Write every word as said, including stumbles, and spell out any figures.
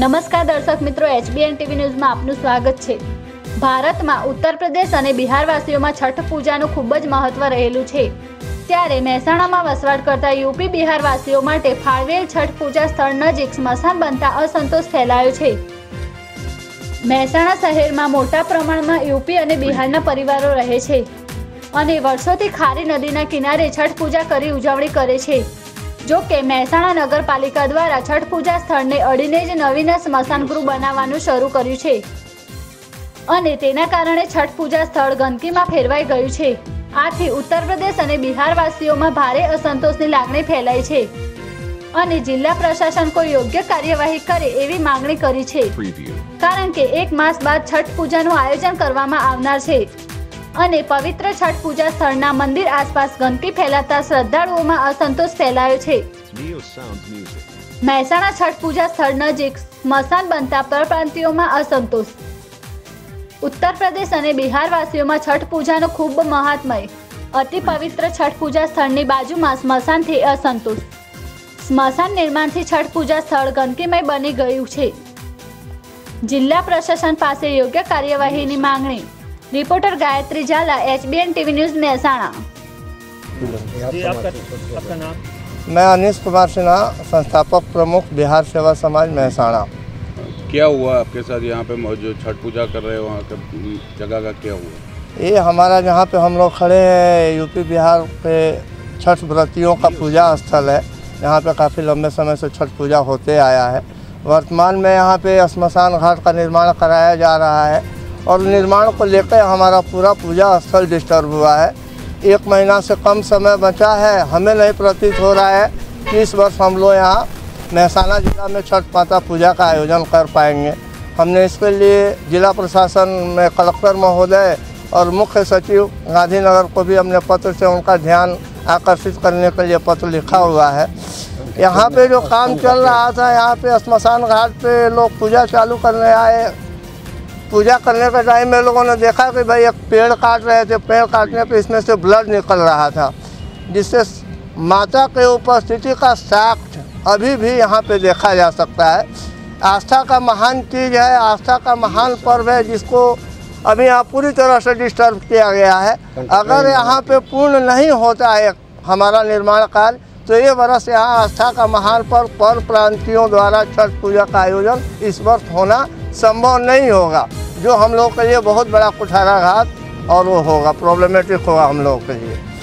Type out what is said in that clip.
नमस्कार दर्शक मित्रों, एचबीएन टीवी न्यूज़ में आपનું સ્વાગત છે। ભારતમાં ઉત્તર પ્રદેશ અને બિહારવાસીઓમાં છઠ પૂજાનું ખૂબ જ મહત્વ રહેલું છે। ત્યારે મહેસાણામાં વસવાટ કરતા યુપી બિહારવાસીઓ માટે ફાળવેલ છઠ પૂજા સ્થળ નજીક સ્મશાન બનતા અસંતોષ ફેલાયો છે। મહેસાણા શહેરમાં મોટા પ્રમાણમાં યુપી અને બિહારના પરિવારો રહે છે અને વર્ષોથી ખારી નદીના કિનારે છઠ પૂજા કરી ઉજવણી કરે છે। જો કે મહેસાણા નગરપાલિકા દ્વારા છઠ પૂજા સ્થળને અડીને જ નવીન સ્મશાન ગૃહ બનાવવાનું શરૂ કર્યું છે અને તેના કારણે છઠ પૂજા સ્થળ ગંદકીમાં ફેરવાઈ ગયું છે। આથી ઉત્તર પ્રદેશ અને બિહારવાસીઓમાં ભારે અસંતોષની લાગણી ફેલાઈ છે અને જિલ્લા પ્રશાસન કોઈ યોગ્ય કાર્યવાહી કરે એવી માંગણી કરી છે, કારણ કે એક માસ બાદ છઠ પૂજાનું આયોજન કરવામાં આવનાર છે અને પવિત્ર છઠ પૂજા સ્થળના મંદિર આસપાસ ગંદકી ફેલાતા શ્રદ્ધાળુઓમાં અસંતોષ ફેલાયો છે। મહેસાણા છઠ પૂજા સ્થળ નજીક સ્મશાન બનતા પરપ્રાંતિયોમાં અસંતોષ। ઉત્તર પ્રદેશ અને બિહારવાસીઓમાં છઠ પૂજાનો ખૂબ મહાત્મય। અતિ પવિત્ર છઠ પૂજા સ્થળની બાજુમાં સ્મશાનથી અસંતોષ। સ્મશાન નિર્માણથી છઠ પૂજા સ્થળ ગંદકીમય બની ગયું છે। જિલ્લા પ્રશાસન પાસે યોગ્ય કાર્યવાહીની માંગણી। Reporter Gayatri Jhala, HBN TV news Mehsana. जी, आपका आपका नाम? मैं अनिश कुमार सिन्हा, संस्थापक प्रमुख बिहार सेवा समाज महेसाणा। क्या हुआ आपके साथ यहाँ पे जो छठ पूजा कर रहे हो, वहाँ का जगह का क्या हुआ? ये हमारा जहाँ पे हम लोग खड़े हैं यूपी बिहार के छठ व्रतियों का पूजा स्थल है। यहाँ पे काफ़ी लंबे समय से छठ पूजा होते आया है। वर्तमान में यहाँ पे श्मशान घाट का निर्माण कराया जा रहा है और निर्माण को लेकर हमारा पूरा पूजा स्थल डिस्टर्ब हुआ है। एक महीना से कम समय बचा है। हमें नहीं प्रतीत हो रहा है कि इस वर्ष हम लोग यहाँ महेसाना जिला में छठ माता पूजा का आयोजन कर पाएंगे। हमने इसके लिए जिला प्रशासन में कलेक्टर महोदय और मुख्य सचिव गांधीनगर को भी हमने पत्र से उनका ध्यान आकर्षित करने के लिए पत्र लिखा हुआ है। यहाँ पे जो काम चल रहा था, यहाँ पे श्मशान घाट पे लोग पूजा चालू करने आए। पूजा करने के टाइम में लोगों ने देखा कि भाई एक पेड़ काट रहे थे। पेड़ काटने पे इसमें से ब्लड निकल रहा था, जिससे माता के उपस्थिति का साक्ष्य अभी भी यहाँ पे देखा जा सकता है। आस्था का महान चीज़ है, आस्था का महान पर्व है, जिसको अभी यहाँ पूरी तरह से डिस्टर्ब किया गया है। अगर यहाँ पे पूर्ण नहीं होता है हमारा निर्माण कार्य, तो ये वर्ष यहाँ आस्था का महान पर्व पर प्रांतियों द्वारा छठ पूजा का आयोजन इस वर्ष होना संभव नहीं होगा, जो हम लोग के लिए बहुत बड़ा कुठाराघात और वो होगा, प्रॉब्लमेटिक होगा हम लोग के लिए।